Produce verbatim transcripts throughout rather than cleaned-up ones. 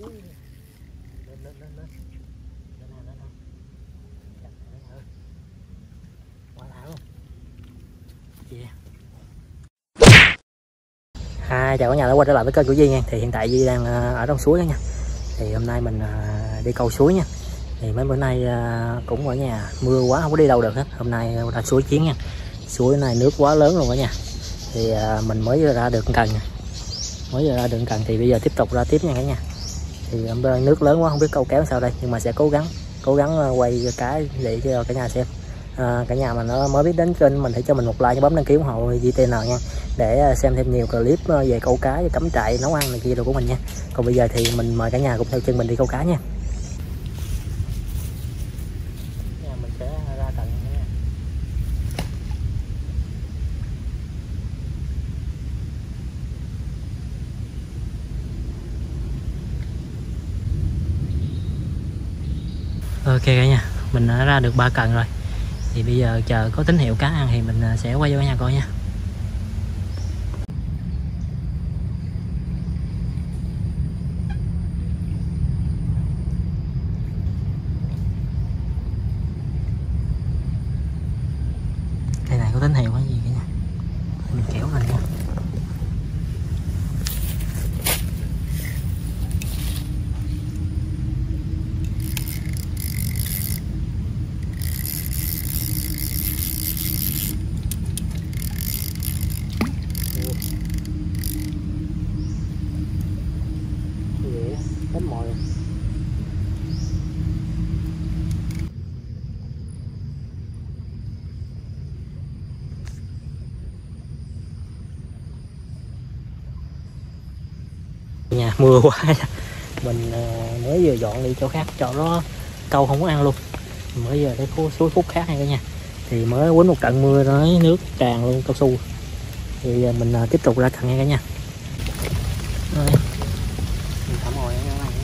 lên lên lên lên lên nào lên nào quá đã luôn. Yeah. Hi, chào cả nhà đã quay trở lại với kênh của Duy nha. Thì hiện tại Duy đang ở trong suối đó nha. Thì hôm nay mình đi câu suối nha. Thì mấy bữa nay cũng ở nhà mưa quá không có đi đâu được hết. Hôm nay ra suối Chiến nha. Suối này nước quá lớn luôn cả nhà. Thì mình mới ra được cần nha. Mới ra được cần thì bây giờ tiếp tục ra tiếp nha cả nhà. Thì nước lớn quá không biết câu kéo sao đây, nhưng mà sẽ cố gắng cố gắng quay cái để cho cả nhà xem. À, cả nhà mà nó mới biết đến kênh mình hãy cho mình một like, bấm đăng ký ủng hộ giê tê en nha, để xem thêm nhiều clip về câu cá, cắm trại, nấu ăn này kia đồ của mình nha. Còn bây giờ thì mình mời cả nhà cùng theo chân mình đi câu cá nha. Mình sẽ ra tận nha. Ok cả nhà, mình đã ra được ba cần rồi. Thì bây giờ chờ có tín hiệu cá ăn thì mình sẽ quay vô cả nhà coi nha. Cây này có tín hiệu cái gì cả nhà, mình kéo lên nha. Đánh mồi rồi. Nhà mưa quá mình mới vừa dọn đi chỗ khác cho nó câu không có ăn luôn. Mới giờ tới suối Phúc khác nha cả nhà. Thì mới quýnh một trận mưa nói nước tràn luôn cao su. Thì mình tiếp tục ra cần nha cả nhà. Rồi. Mình thả mồi nha các bạn.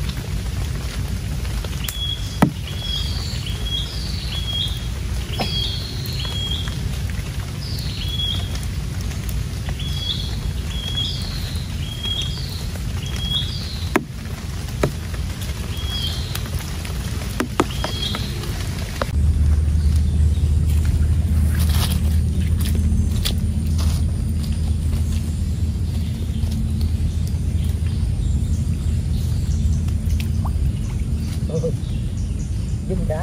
Dính cá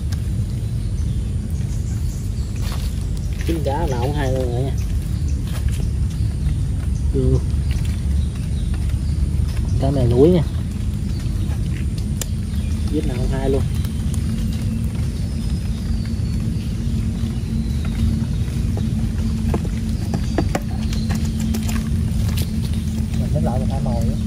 dính cá nào cũng hay luôn rồi nha. Ừ. Cá mè núi nha, dính nào cũng hay luôn. Mình lấy lại một hai mồi nữa.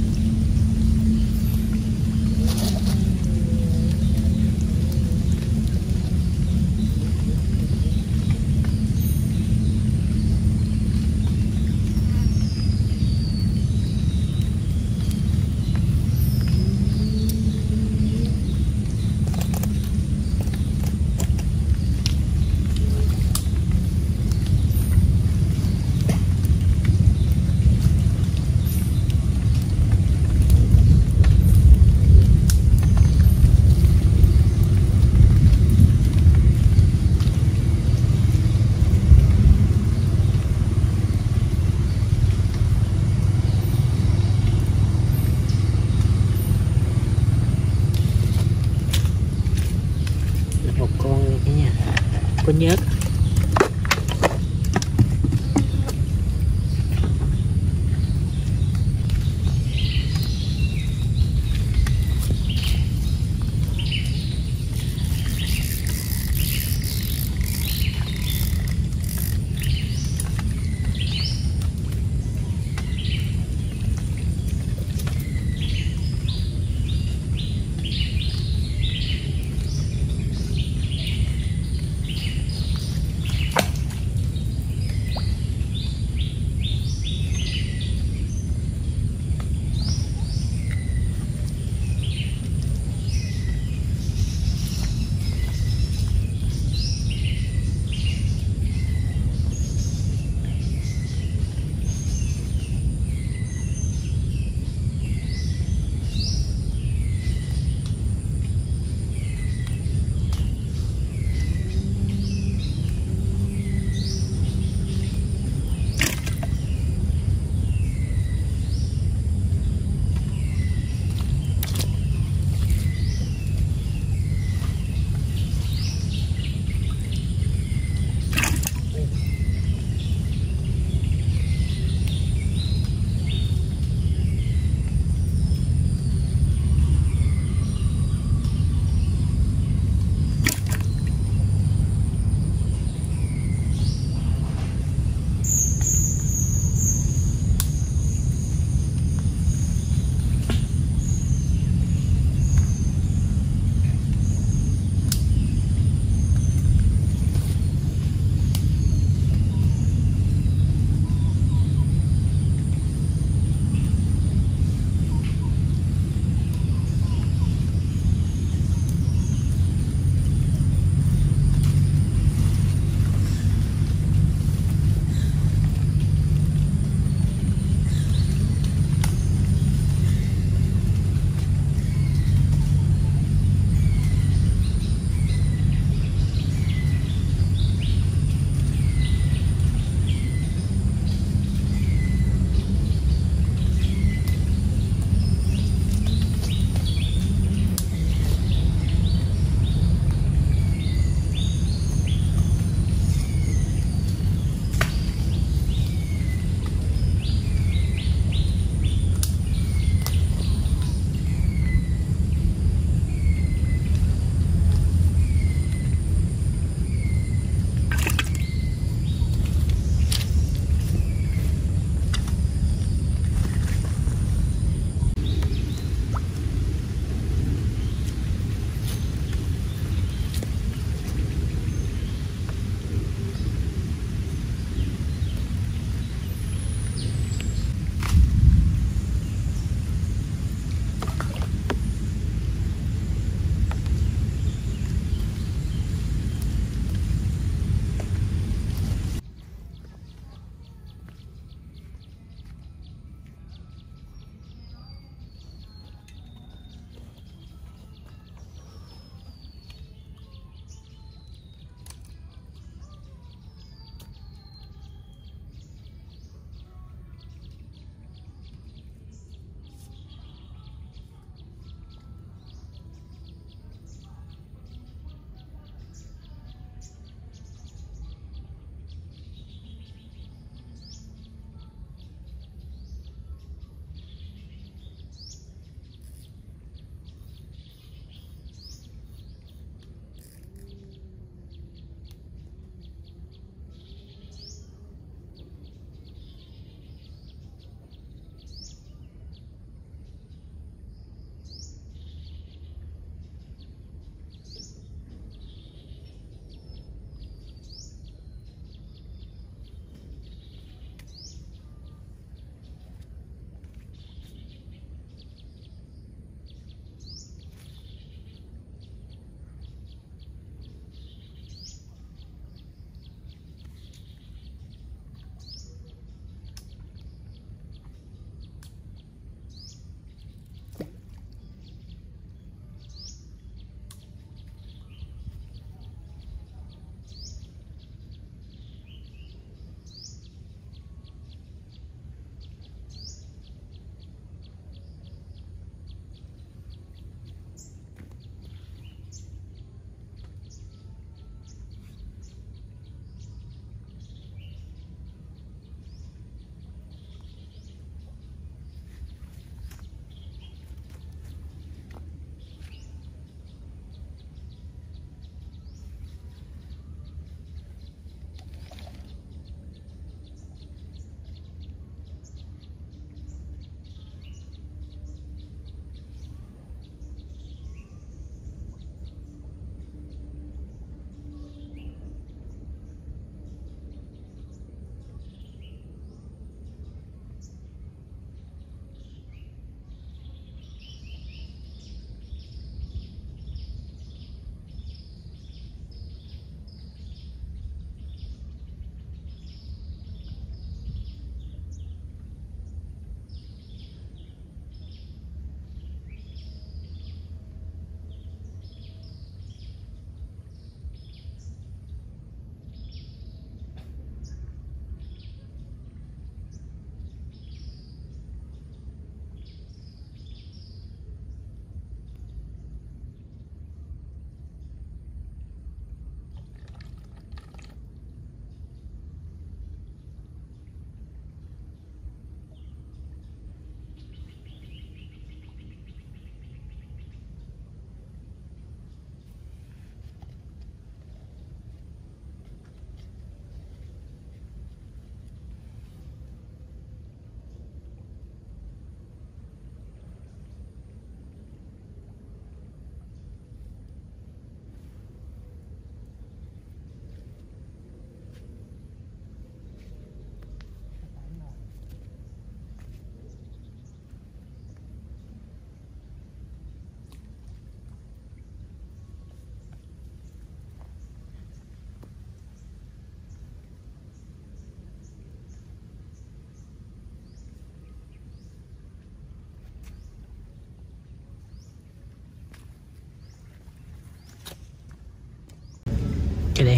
Một con cái nha, con nhớt.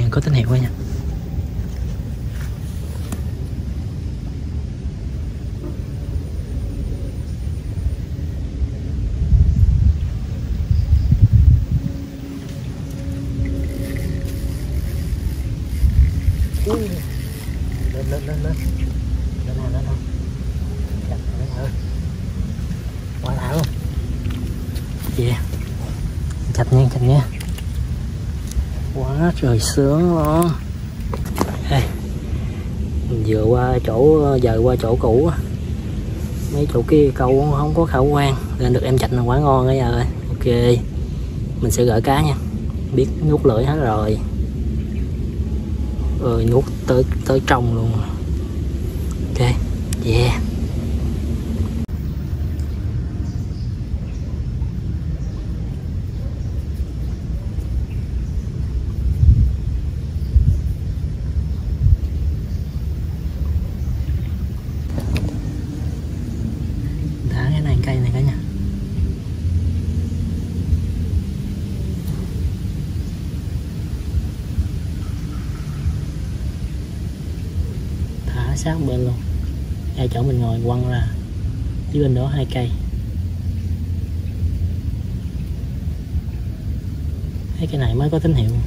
có tín hiệu thôi nha. Lên lên lên lên lên nào lên không chặt lên hơn quá đã luôn chị, chặt nha chặt nha, quá trời sướng luôn. Đây vừa qua chỗ giờ qua chỗ cũ, mấy chỗ kia câu không có khả quan nên được em chặt là quá ngon ấy ơi. Ok, mình sẽ gỡ cá nha, biết nuốt lưỡi hết rồi. Rồi nuốt tới tới trong luôn. Ok, yeah. Thả cái này cây này cả nhà. Sát bên luôn, hai chỗ mình ngồi quăng ra dưới bên đó hai cây. Thấy cái này mới có tín hiệu.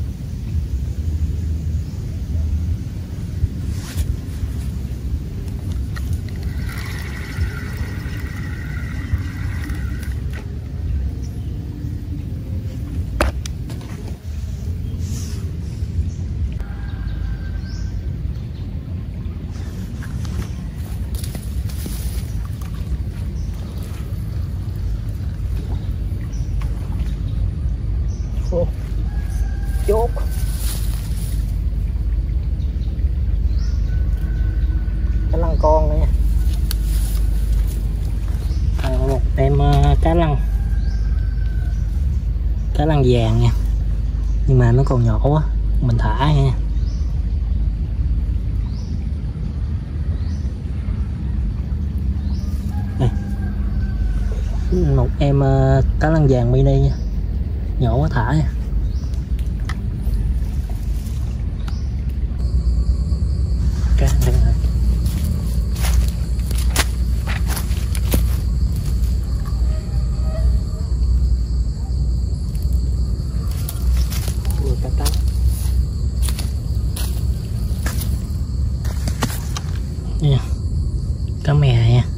Ô, chốt cá lăng con nữa nha. À, một em uh, cá lăng cá lăng vàng nha, nhưng mà nó còn nhỏ quá, mình thả nha. Đây. Một em uh, cá lăng vàng mini nha, nhỏ quá thả nha. Cá đây nè. Vừa cá tát. Nha. Cá mè nha.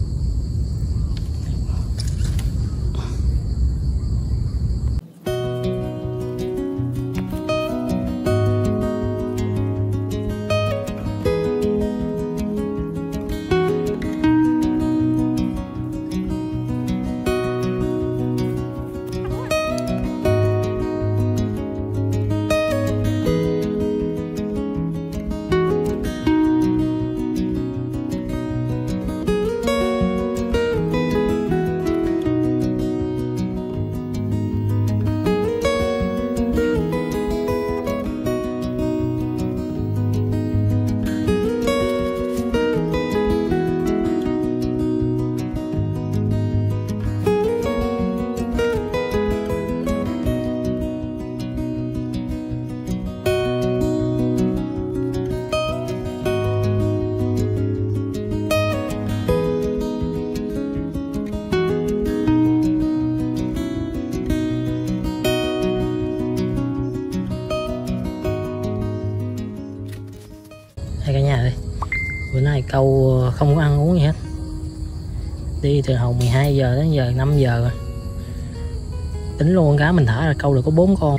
Đây cả nhà ơi, bữa nay câu không có ăn uống gì hết, đi từ hồi mười hai giờ đến giờ năm giờ rồi. Tính luôn con cá mình thả ra câu được có bốn con.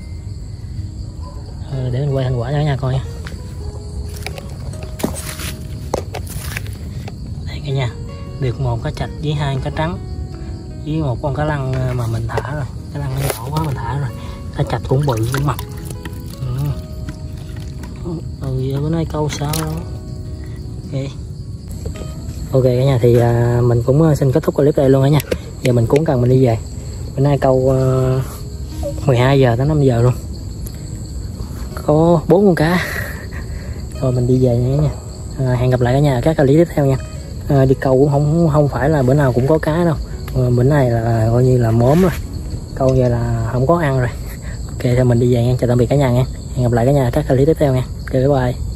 Ờ, để mình quay thành quả cho cả nhà coi nha. Đây cả nhà, được một cá chạch với hai cá trắng với một con cá lăng mà mình thả rồi. Cá lăng nó nhỏ quá mình thả rồi. Cá chạch cũng bự cũng mập. Ừ. Ừ, bữa nay câu sao đó. Ok. Ok cả nhà, thì à, mình cũng xin kết thúc clip đây luôn cả nhà. Giờ mình cũng cần mình đi về. Bữa nay câu uh, mười hai giờ tới năm giờ luôn. Có bốn con cá. Rồi mình đi về nha cả nhà. À, hẹn gặp lại cả nhà ở các clip tiếp theo nha. À, đi câu cũng không không phải là bữa nào cũng có cá đâu. À, bữa nay là coi như là móm rồi. Câu giờ là không có ăn rồi. Ok, thì mình đi về nha. Chào tạm biệt cả nhà nha. Hẹn gặp lại cả nhà các clip tiếp theo nha. Ok, bye bye.